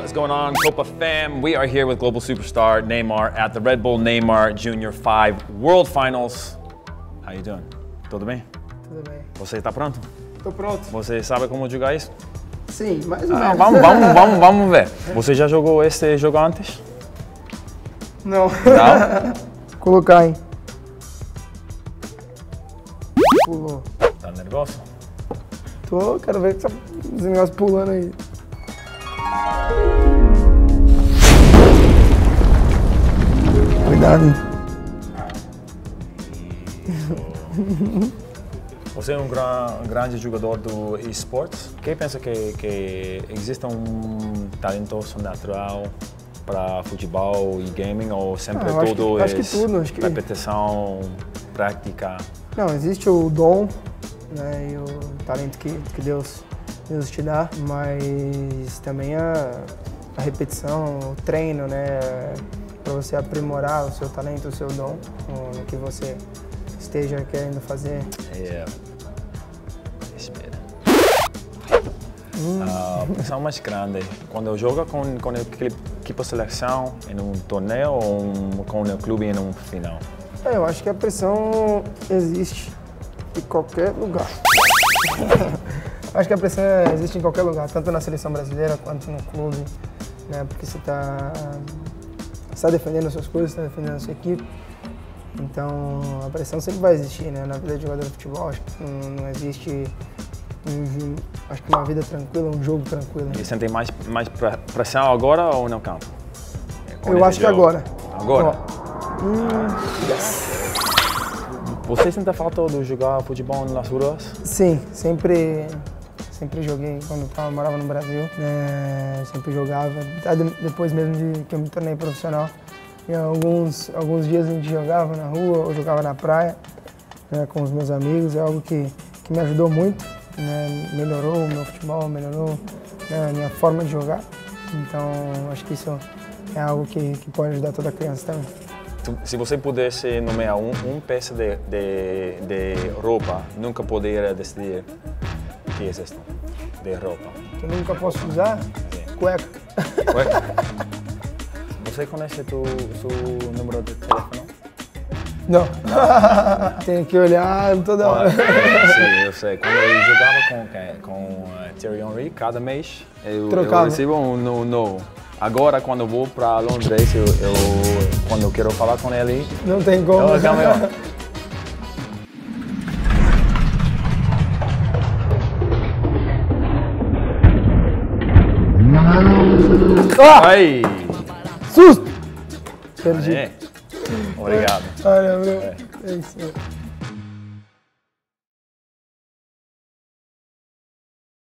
is going on, Copa Fam? We are here with global superstar Neymar at the Red Bull Neymar Junior 5 World Finals. How you doing? Tudo bem? Tudo bem. Você está pronto? Tô pronto. Você sabe como jogar isso? Sim, mais ou menos. Vamos ver. Você já jogou esse jogo antes? Não. Não? Colocar, hein? Pulou. Tá nervoso? Tô, quero ver os negócios pulando aí. Cuidado. Você é um grande jogador do esportes. Quem pensa que existe um talentoso natural para futebol e gaming ou sempre tudo acho que tudo, acho que... repetição, prática? Não, existe o dom, né, e o talento que Deus te dá, mas também a repetição, o treino, né, para você aprimorar o seu talento, o seu dom, no que você esteja querendo fazer. Espera. A pressão mais grande, quando eu jogo com a equipe seleção em um torneio ou com o clube em um final? Eu acho que a pressão existe em qualquer lugar. Acho que a pressão existe em qualquer lugar, tanto na seleção brasileira quanto no clube, né? Porque você está defendendo as suas coisas, está defendendo a sua equipe. Então a pressão sempre vai existir, né? Na vida de jogador de futebol, acho que não existe acho que uma vida tranquila, um jogo tranquilo. E sentem mais pressão agora ou no campo? Eu acho que agora. Agora? Yes. Você sente falta de jogar futebol nas ruas? Sim, sempre joguei quando morava no Brasil, sempre jogava, depois mesmo de que eu me tornei profissional. E alguns dias a gente jogava na rua ou jogava na praia, né, com os meus amigos, é algo que me ajudou muito, né, melhorou o meu futebol, melhorou, né, a minha forma de jogar. Então acho que isso é algo que pode ajudar toda criança também. Se você pudesse nomear um peça de roupa, nunca poderia decidir o que é isso de roupa. Que eu nunca posso usar? Sim. Cueca. Cueca? Você conhece seu número de telefone? Não. Tem que olhar toda hora. Sim, eu sei. Quando eu jogava com Thierry Henry, cada mês eu recebo um novo. Agora, quando eu vou para Londres, quando eu quero falar com ele... Não tem como. Ai! Susto! Perdi. Obrigado. Olha, meu. É isso.